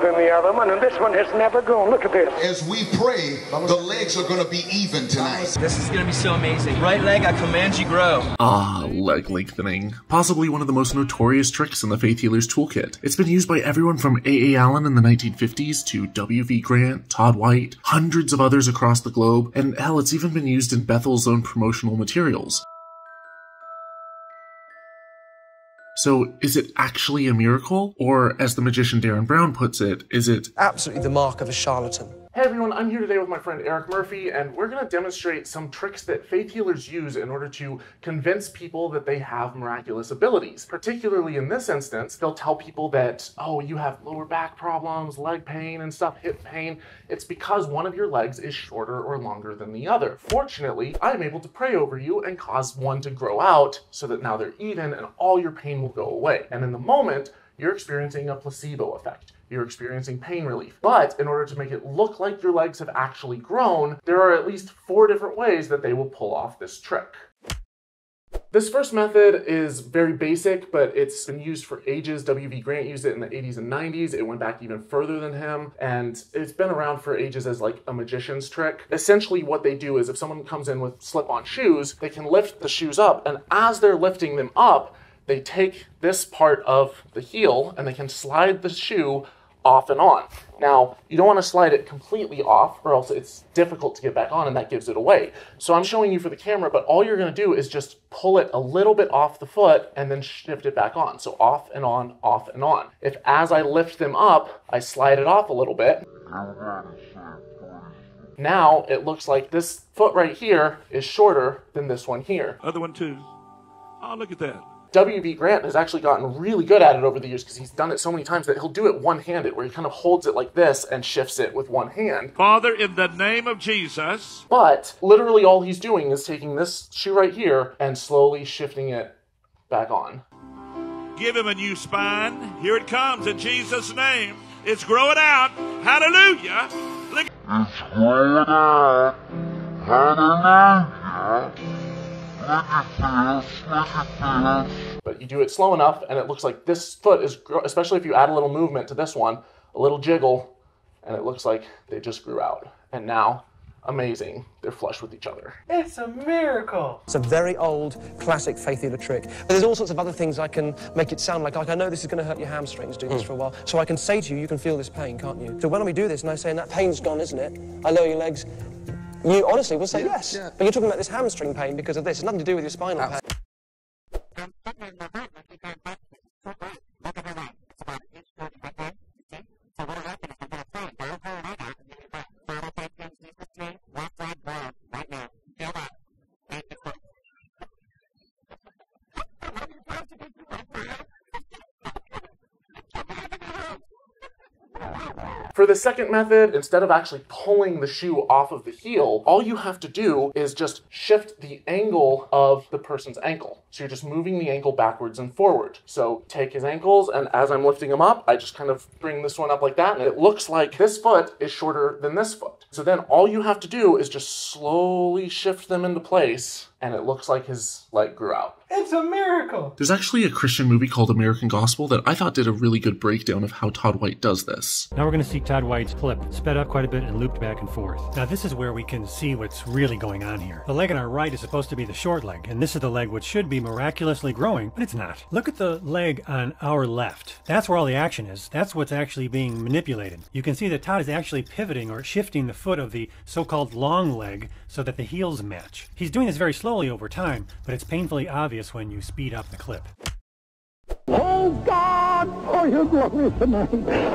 than the other one, and this one has never grown. Look at this. As we pray, the legs are going to be even tonight. This is going to be so amazing. Right leg, I command you grow. Ah, leg lengthening. Possibly one of the most notorious tricks in the faith healer's toolkit. It's been used by everyone from A.A. Allen in the 1950s to W.V. Grant, Todd White, hundreds of others across the globe, and hell, it's even been used in Bethel's own promotional materials. So, is it actually a miracle? Or, as the magician Derren Brown puts it, is it absolutely the mark of a charlatan? Hey everyone, I'm here today with my friend Eric Murphy, and we're going to demonstrate some tricks that faith healers use in order to convince people that they have miraculous abilities. Particularly in this instance, they'll tell people that, oh, you have lower back problems, leg pain and stuff, hip pain. It's because one of your legs is shorter or longer than the other. Fortunately, I'm able to pray over you and cause one to grow out so that now they're even and all your pain will go away. And in the moment, you're experiencing a placebo effect. You're experiencing pain relief. But in order to make it look like your legs have actually grown, there are at least 4 different ways that they will pull off this trick. This first method is very basic, but it's been used for ages. W.V. Grant used it in the 80s and 90s. It went back even further than him, and it's been around for ages as like a magician's trick. Essentially what they do is if someone comes in with slip-on shoes, they can lift the shoes up, and as they're lifting them up, they take this part of the heel and they can slide the shoe off and on. Now, you don't want to slide it completely off or else it's difficult to get back on and that gives it away. So I'm showing you for the camera, but all you're going to do is just pull it a little bit off the foot and then shift it back on. So off and on, off and on. If as I lift them up, I slide it off a little bit, now it looks like this foot right here is shorter than this one here. Other one too. Oh, look at that. W.V. Grant has actually gotten really good at it over the years because he's done it so many times that he'll do it one-handed, where he kind of holds it like this and shifts it with one hand. Father, in the name of Jesus. But literally all he's doing is taking this shoe right here and slowly shifting it back on. Give him a new spine. Here it comes in Jesus' name. It's growing out. Hallelujah. Look. It's growing out. Hallelujah. But you do it slow enough and it looks like this foot is, especially if you add a little movement to this one, a little jiggle, and it looks like they just grew out. And now, amazing, they're flush with each other. It's a miracle. It's a very old, classic faith healer trick. But there's all sorts of other things I can make it sound like I know this is going to hurt your hamstrings doing this for a while. So I can say to you, you can feel this pain, can't you? So when we do this and I say, and that pain's gone, isn't it? I lower your legs. You honestly will say yes. Yeah. But you're talking about this hamstring pain because of this. It's nothing to do with your spinal pain. For the second method, instead of actually pulling the shoe off of the heel, all you have to do is just shift the angle of the person's ankle. So you're just moving the ankle backwards and forward. So take his ankles, and as I'm lifting him up, I just kind of bring this one up like that, and it looks like this foot is shorter than this foot. So then all you have to do is just slowly shift them into place, and it looks like his leg grew out. It's a miracle! There's actually a Christian movie called American Gospel that I thought did a really good breakdown of how Todd White does this. Now we're going to see Todd White's clip, sped up quite a bit and looped back and forth. Now this is where we can see what's really going on here. The leg on our right is supposed to be the short leg, and this is the leg which should be miraculously growing, but it's not. Look at the leg on our left. That's where all the action is. That's what's actually being manipulated. You can see that Todd is actually pivoting or shifting the foot of the so-called long leg so that the heels match. He's doing this very slowly over time, but it's painfully obvious when you speed up the clip. Oh God, for your glory tonight.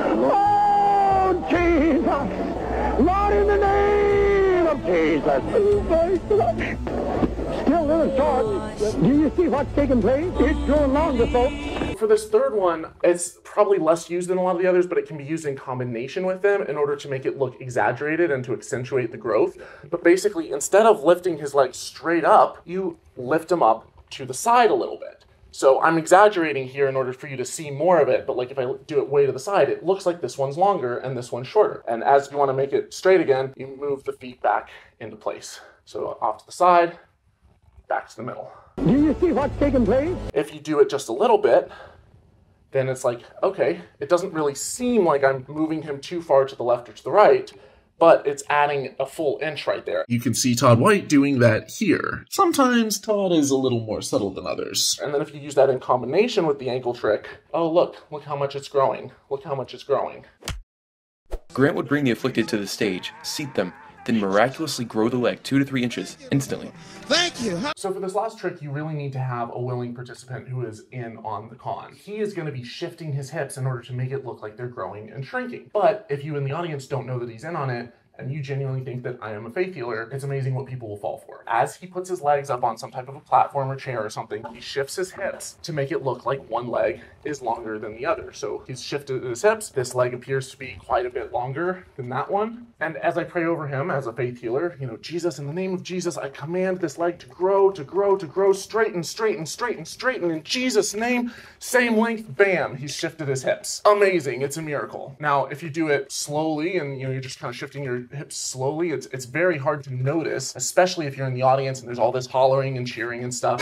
Oh Jesus, Lord, in the name of Jesus. Oh my God. Still a little short. Do you see what's taking place? It's growing longer, folks. For this third one, it's probably less used than a lot of the others, but it can be used in combination with them in order to make it look exaggerated and to accentuate the growth. But basically, instead of lifting his leg straight up, you lift him up to the side a little bit. So I'm exaggerating here in order for you to see more of it, but like if I do it way to the side, it looks like this one's longer and this one's shorter. And as you want to make it straight again, you move the feet back into place. So off to the side, back to the middle. Do you see what's taking place? If you do it just a little bit, then it's like, okay, it doesn't really seem like I'm moving him too far to the left or to the right, but it's adding a full inch right there. You can see Todd White doing that here. Sometimes Todd is a little more subtle than others. And then if you use that in combination with the ankle trick, oh look how much it's growing. Look how much it's growing. Grant would bring the afflicted to the stage, seat them, then miraculously grow the leg 2 to 3 inches instantly. Thank you. So for this last trick, you really need to have a willing participant who is in on the con. He is going to be shifting his hips in order to make it look like they're growing and shrinking. But if you in the audience don't know that he's in on it, and you genuinely think that I am a faith healer, it's amazing what people will fall for. As he puts his legs up on some type of a platform or chair or something, he shifts his hips to make it look like one leg is longer than the other. So he's shifted his hips. This leg appears to be quite a bit longer than that one. And as I pray over him as a faith healer, you know, Jesus, in the name of Jesus, I command this leg to grow, straighten, straighten. In Jesus' name, same length, bam, he's shifted his hips. Amazing, it's a miracle. Now, if you do it slowly and you're just kind of shifting your hips slowly, it's very hard to notice, especially if you're in the audience and there's all this hollering and cheering and stuff.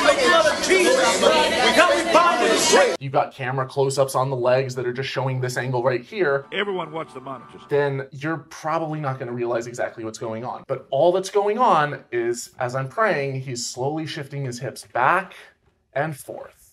You've got camera close-ups on the legs that are just showing this angle right here. Everyone watch the monitors. Then you're probably not going to realize exactly what's going on. But all that's going on is, as I'm praying, he's slowly shifting his hips back and forth,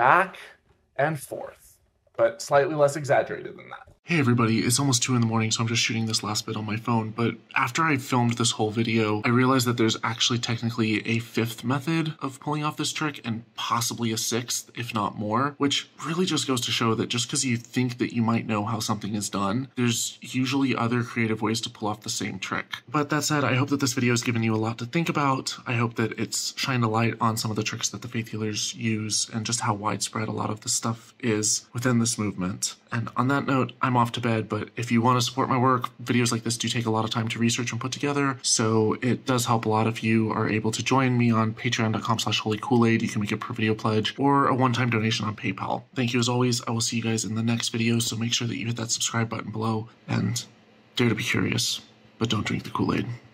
but slightly less exaggerated than that. Hey everybody, it's almost 2 in the morning, so I'm just shooting this last bit on my phone, but after I filmed this whole video, I realized that there's actually technically a 5th method of pulling off this trick, and possibly a 6th, if not more, which really just goes to show that just because you think that you might know how something is done, there's usually other creative ways to pull off the same trick. But that said, I hope that this video has given you a lot to think about. I hope that it's shined a light on some of the tricks that the faith healers use, and just how widespread a lot of this stuff is within this movement. And on that note, I'm off to bed, but if you want to support my work, videos like this do take a lot of time to research and put together, so it does help a lot if you are able to join me on patreon.com/holykoolaid. You can make a per video pledge or a one-time donation on PayPal. Thank you as always. I will see you guys in the next video, so make sure that you hit that subscribe button below and dare to be curious, but don't drink the Kool-Aid.